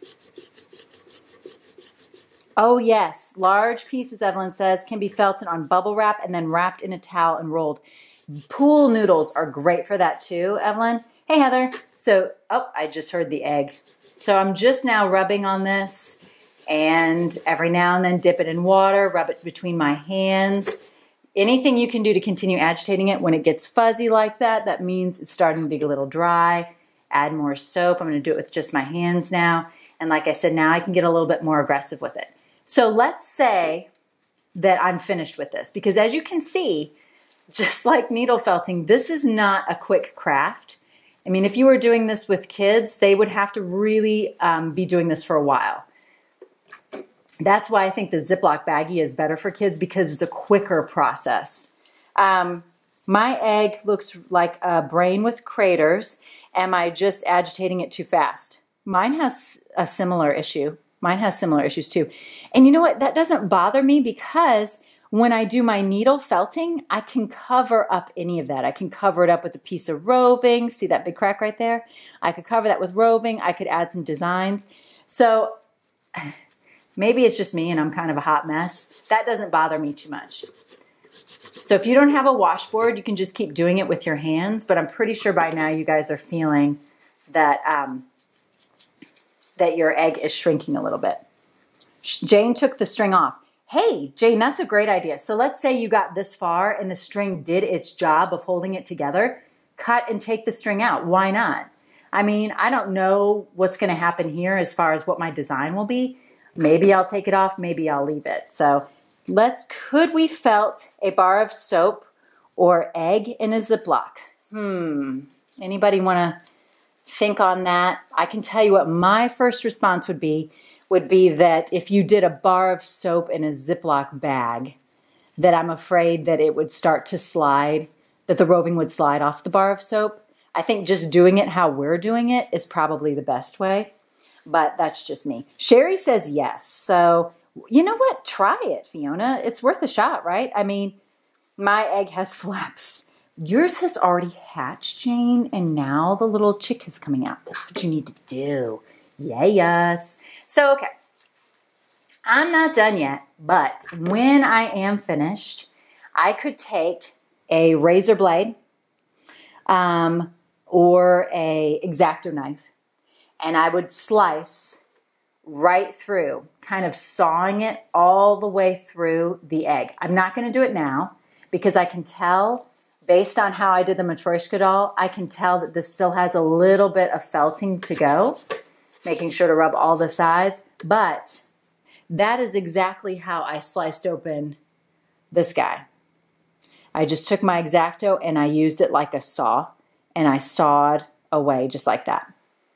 Oh yes, large pieces, Evelyn says, can be felted on bubble wrap and then wrapped in a towel and rolled. Pool noodles are great for that too, Evelyn. Hey, Heather. So, oh, I just heard the egg. So I'm just now rubbing on this, and every now and then dip it in water, rub it between my hands. Anything you can do to continue agitating it. When it gets fuzzy like that, that means it's starting to get a little dry. Add more soap. I'm going to do it with just my hands now. And like I said, now I can get a little bit more aggressive with it. So let's say that I'm finished with this, because as you can see, just like needle felting, this is not a quick craft. I mean, if you were doing this with kids, they would have to really be doing this for a while. That's why I think the Ziploc baggie is better for kids, because it's a quicker process. My egg looks like a brain with craters. Am I just agitating it too fast? Mine has a similar issue. Mine has similar issues too. And you know what? That doesn't bother me, because when I do my needle felting, I can cover up any of that. I can cover it up with a piece of roving. See that big crack right there? I could cover that with roving. I could add some designs. So maybe it's just me and I'm kind of a hot mess. That doesn't bother me too much. So if you don't have a washboard, you can just keep doing it with your hands. But I'm pretty sure by now you guys are feeling that that your egg is shrinking a little bit. Jane took the string off. Hey, Jane, that's a great idea. So let's say you got this far and the string did its job of holding it together. Cut and take the string out. Why not? I mean, I don't know what's going to happen here as far as what my design will be. Maybe I'll take it off. Maybe I'll leave it. So could we felt a bar of soap or egg in a Ziploc? Anybody want to think on that? I can tell you what my first response would be that if you did a bar of soap in a Ziploc bag, that I'm afraid that it would start to slide, that the roving would slide off the bar of soap. I think just doing it how we're doing it is probably the best way, but that's just me. Sherry says yes. So you know what? Try it, Fiona. It's worth a shot, right? I mean, my egg has flaps. Yours has already hatched, Jane, and now the little chick is coming out. That's what you need to do. Yes. So, okay. I'm not done yet, but when I am finished, I could take a razor blade or a X-Acto knife, and I would slice right through, kind of sawing it all the way through the egg. I'm not going to do it now because I can tell, based on how I did the Matryoshka doll, I can tell that this still has a little bit of felting to go, making sure to rub all the sides. But that is exactly how I sliced open this guy. I just took my X-Acto and I used it like a saw, and I sawed away just like that.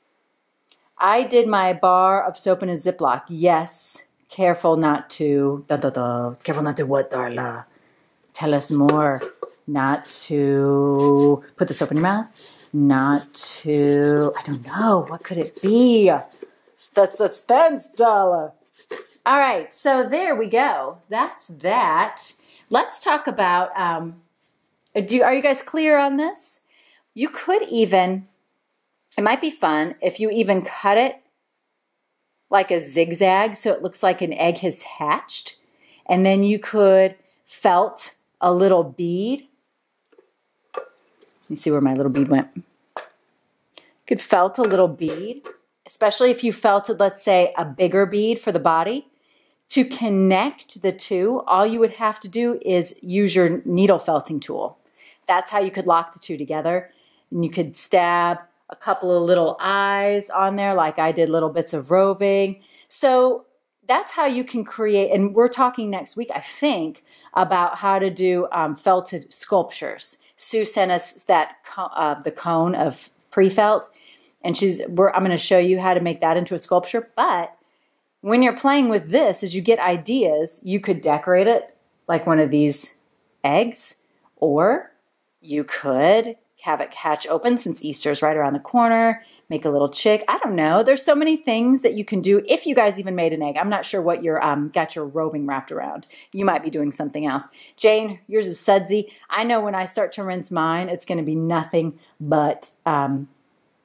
I did my bar of soap in a Ziploc. Yes, careful not to, careful not to what, Darla? Tell us more. Not to put the soap in your mouth. Not to, I don't know, what could it be? That's suspense, Darla. All right, so there we go. That's that. Let's talk about, are you guys clear on this? You could even, it might be fun if you even cut it like a zigzag so it looks like an egg has hatched. And then you could felt a little bead. Let me see where my little bead went. You could felt a little bead, especially if you felted, let's say, a bigger bead for the body. To connect the two, all you would have to do is use your needle felting tool. That's how you could lock the two together. And you could stab a couple of little eyes on there, like I did, little bits of roving. So that's how you can create, and we're talking next week, I think, about how to do felted sculptures. Sue sent us that the cone of pre-felt, and I'm going to show you how to make that into a sculpture. But when you're playing with this, as you get ideas, you could decorate it like one of these eggs, or you could have it hatch open since Easter's right around the corner, make a little chick. I don't know. There's so many things that you can do if you guys even made an egg. I'm not sure what you're got your roving wrapped around. You might be doing something else. Jane, yours is sudsy. I know when I start to rinse mine, it's going to be nothing but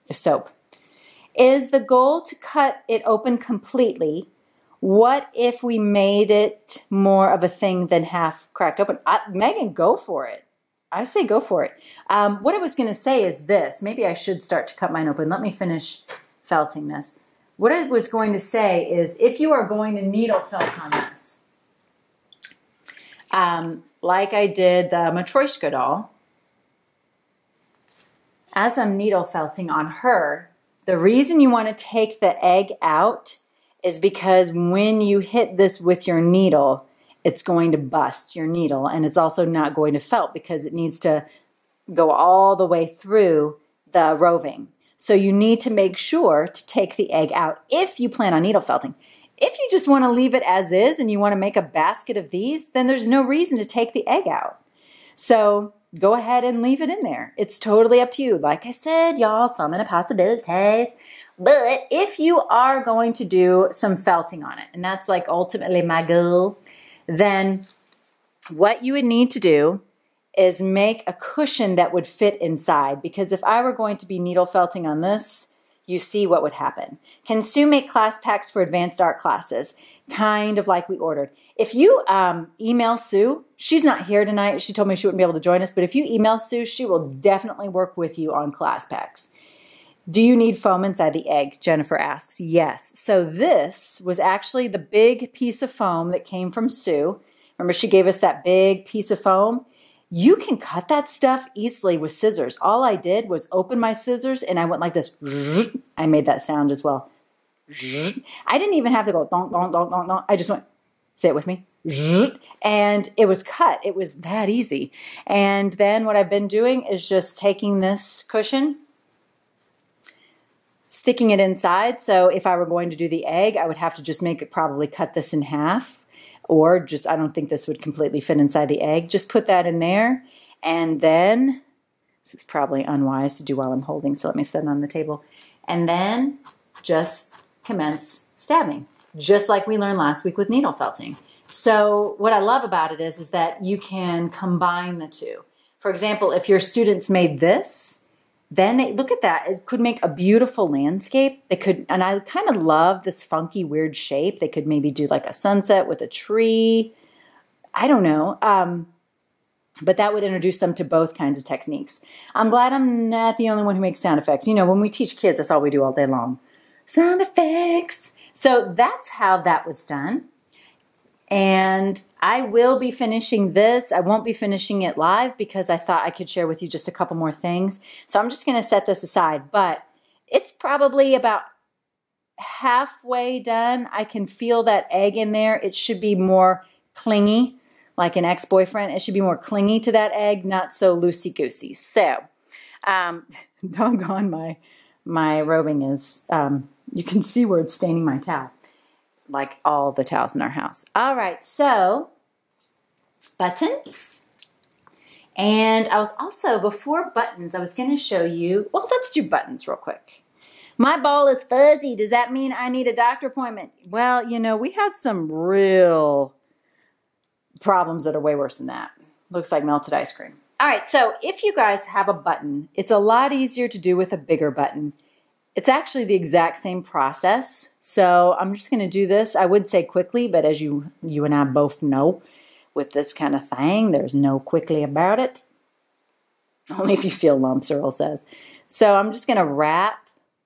soap. Is the goal to cut it open completely? What if we made it more of a thing than half cracked open? Megan, go for it. I say go for it. What I was going to say is this. Maybe I should start to cut mine open. Let me finish felting this. What I was going to say is if you are going to needle felt on this, like I did the Matryoshka doll, as I'm needle felting on her, the reason you want to take the egg out is because when you hit this with your needle, it's going to bust your needle, and it's also not going to felt because it needs to go all the way through the roving. So you need to make sure to take the egg out if you plan on needle felting. If you just want to leave it as is and you want to make a basket of these, then there's no reason to take the egg out. So go ahead and leave it in there. It's totally up to you. Like I said, y'all, some of the possibilities. But if you are going to do some felting on it, and that's like ultimately my goal, then what you would need to do is make a cushion that would fit inside. Because if I were going to be needle felting on this, you see what would happen. Can Sue make class packs for advanced art classes? Kind of like we ordered. If you email Sue, she's not here tonight. She told me she wouldn't be able to join us. But if you email Sue, she will definitely work with you on class packs. Do you need foam inside the egg? Jennifer asks. Yes. So this was actually the big piece of foam that came from Sue. Remember, she gave us that big piece of foam? You can cut that stuff easily with scissors. All I did was open my scissors and I went like this. I made that sound as well. I didn't even have to go donk, donk, donk, donk, donk. I just went, say it with me. And it was cut. It was that easy. And then what I've been doing is just taking this cushion, sticking it inside. So if I were going to do the egg, I would have to just probably cut this in half. Or just, I don't think this would completely fit inside the egg. Just put that in there. And then, this is probably unwise to do while I'm holding, so let me set it on the table. And then just commence stabbing, just like we learned last week with needle felting. So what I love about it is that you can combine the two. For example, if your students made this, then look at that. It could make a beautiful landscape. They could, and I kind of love this funky, weird shape. They could maybe do like a sunset with a tree. I don't know. But that would introduce them to both kinds of techniques. I'm glad I'm not the only one who makes sound effects. You know, when we teach kids, that's all we do all day long. Sound effects. So that's how that was done. And I will be finishing this. I won't be finishing it live because I thought I could share with you just a couple more things. So I'm just going to set this aside. But it's probably about halfway done. I can feel that egg in there. It should be more clingy, like an ex-boyfriend. It should be more clingy to that egg, not so loosey-goosey. So, doggone, my roving is, you can see where it's staining my towel. Like all the towels in our house. All right, so buttons. And I was also, before buttons, I was going to show you, well, let's do buttons real quick. My ball is fuzzy. Does that mean I need a doctor appointment? Well, you know, we had some real problems that are way worse than that. Looks like melted ice cream. All right, so if you guys have a button, it's a lot easier to do with a bigger button. It's actually the exact same process. So I'm just going to do this, I would say quickly, but as you and I both know, with this kind of thing, there's no quickly about it. Only if you feel lumps, Earl says. So I'm just going to wrap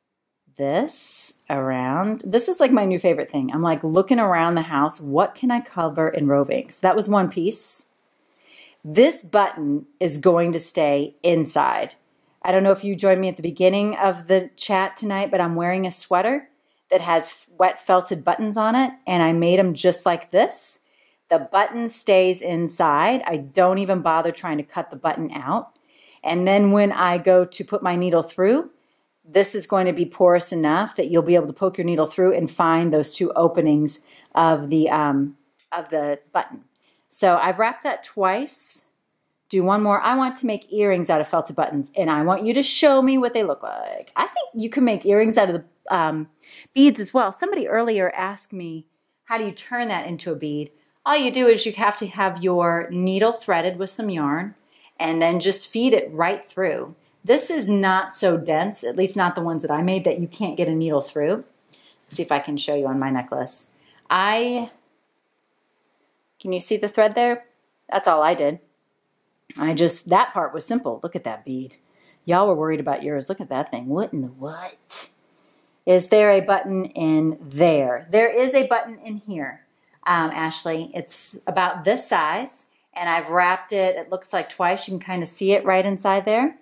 this around. This is like my new favorite thing. I'm like looking around the house. What can I cover in roving? So that was one piece. This button is going to stay inside. I don't know if you joined me at the beginning of the chat tonight, but I'm wearing a sweater that has wet felted buttons on it, and I made them just like this. The button stays inside. I don't even bother trying to cut the button out. And then when I go to put my needle through, this is going to be porous enough that you'll be able to poke your needle through and find those two openings of the button. So I've wrapped that twice. Do one more. I want to make earrings out of felted buttons, and I want you to show me what they look like. I think you can make earrings out of the beads as well. Somebody earlier asked me, how do you turn that into a bead? All you do is you have to have your needle threaded with some yarn, and then just feed it right through. This is not so dense, at least not the ones that I made, that you can't get a needle through. Let's see if I can show you on my necklace. Can you see the thread there? That's all I did. That part was simple. Look at that bead. Y'all were worried about yours. Look at that thing. What in the what? Is there a button in there? There is a button in here, Ashley. It's about this size, and I've wrapped it, it looks like twice. You can kind of see it right inside there.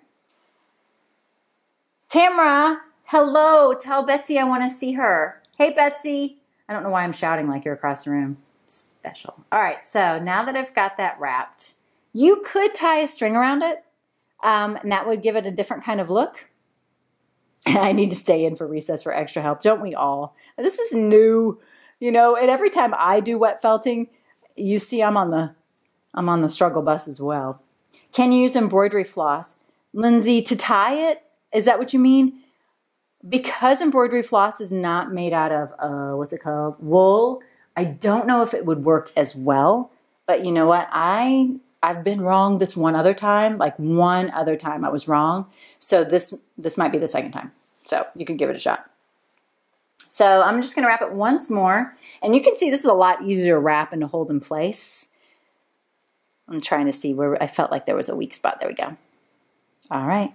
Tamara, hello. Tell Betsy I want to see her. Hey, Betsy. I don't know why I'm shouting like you're across the room. Special. All right, so now that I've got that wrapped, you could tie a string around it, and that would give it a different kind of look. I need to stay in for recess for extra help. Don't we all? This is new, you know, and every time I do wet felting, you see I'm on the struggle bus as well. Can you use embroidery floss? Lindsay, to tie it? Is that what you mean? Because embroidery floss is not made out of, what's it called? Wool. I don't know if it would work as well, but you know what? I've been wrong this one other time, like one other time I was wrong. So this might be the second time. So you can give it a shot. So I'm just going to wrap it once more. And you can see this is a lot easier to wrap and to hold in place. I'm trying to see where I felt like there was a weak spot. There we go. All right.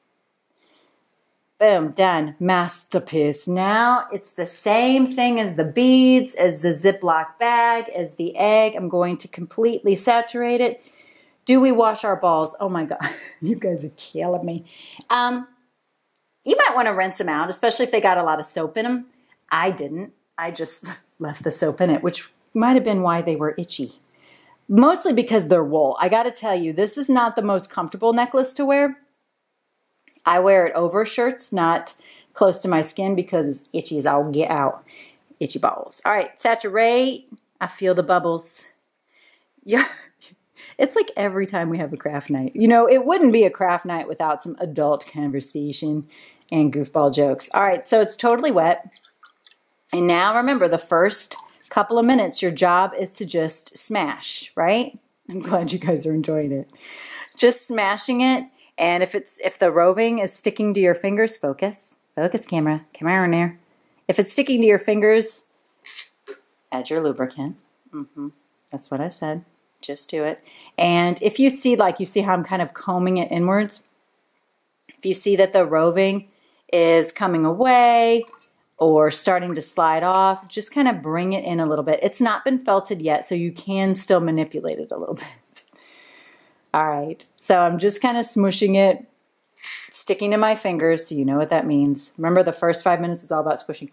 Boom, done. Masterpiece. Now it's the same thing as the beads, as the Ziploc bag, as the egg. I'm going to completely saturate it. Do we wash our balls? Oh my God, you guys are killing me. You might want to rinse them out, especially if they got a lot of soap in them. I didn't. I just left the soap in it, which might have been why they were itchy. Mostly because they're wool. I got to tell you, this is not the most comfortable necklace to wear. I wear it over shirts, not close to my skin because it's itchy as I'll get out. Itchy balls. All right, saturate. I feel the bubbles. Yeah. It's like every time we have a craft night. You know, it wouldn't be a craft night without some adult conversation and goofball jokes. All right, so it's totally wet. And now remember, the first couple of minutes, your job is to just smash, right? I'm glad you guys are enjoying it. Just smashing it. And if the roving is sticking to your fingers, focus camera, come on there. If it's sticking to your fingers, add your lubricant. That's what I said. Just do it. And if you see, you see how I'm kind of combing it inwards, if you see that the roving is coming away or starting to slide off, just kind of bring it in a little bit. It's not been felted yet, so you can still manipulate it a little bit. All right, so I'm just kind of smushing it, sticking to my fingers, so you know what that means. Remember, the first 5 minutes is all about squishing.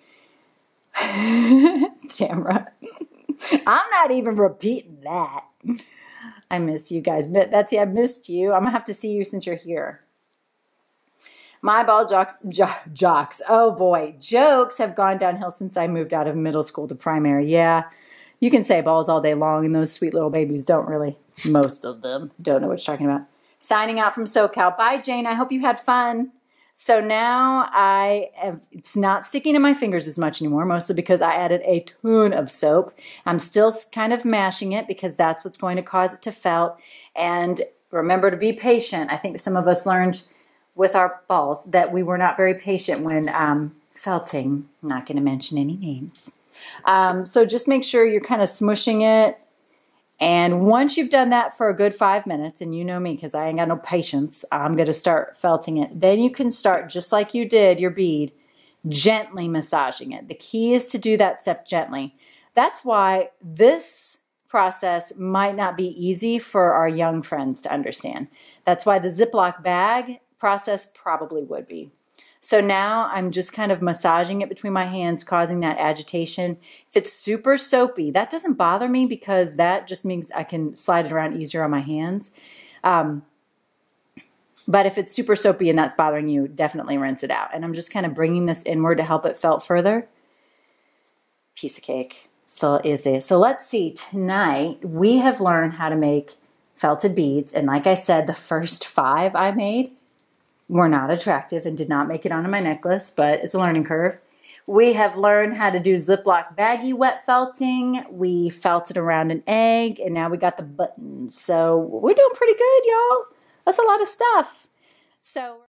Tamara, I'm not even repeating that. I miss you guys. Betsy, I missed you. I'm going to have to see you since you're here. My ball jocks. Oh boy, jokes have gone downhill since I moved out of middle school to primary. Yeah, you can say balls all day long, and those sweet little babies don't really. Most of them don't know what you're talking about. Signing out from SoCal. Bye, Jane. I hope you had fun. So now it's not sticking to my fingers as much anymore, mostly because I added a ton of soap. I'm still kind of mashing it because that's what's going to cause it to felt. And remember to be patient. I think some of us learned with our balls that we were not very patient when felting. I'm not going to mention any names. So just make sure you're kind of smushing it. And once you've done that for a good 5 minutes, and you know me because I ain't got no patience, I'm going to start felting it. Then you can start, just like you did your bead, gently massaging it. The key is to do that step gently. That's why this process might not be easy for our young friends to understand. That's why the Ziploc bag process probably would be. So now I'm just kind of massaging it between my hands, causing that agitation. If it's super soapy, that doesn't bother me because that just means I can slide it around easier on my hands. But if it's super soapy and that's bothering you, definitely rinse it out. And I'm just kind of bringing this inward to help it felt further. Piece of cake. So easy. So let's see. Tonight we have learned how to make felted beads. And like I said, the first 5 I made were not attractive and did not make it onto my necklace, but it's a learning curve. We have learned how to do Ziploc baggy wet felting. We felted around an egg, and now we got the buttons. So we're doing pretty good, y'all. That's a lot of stuff. So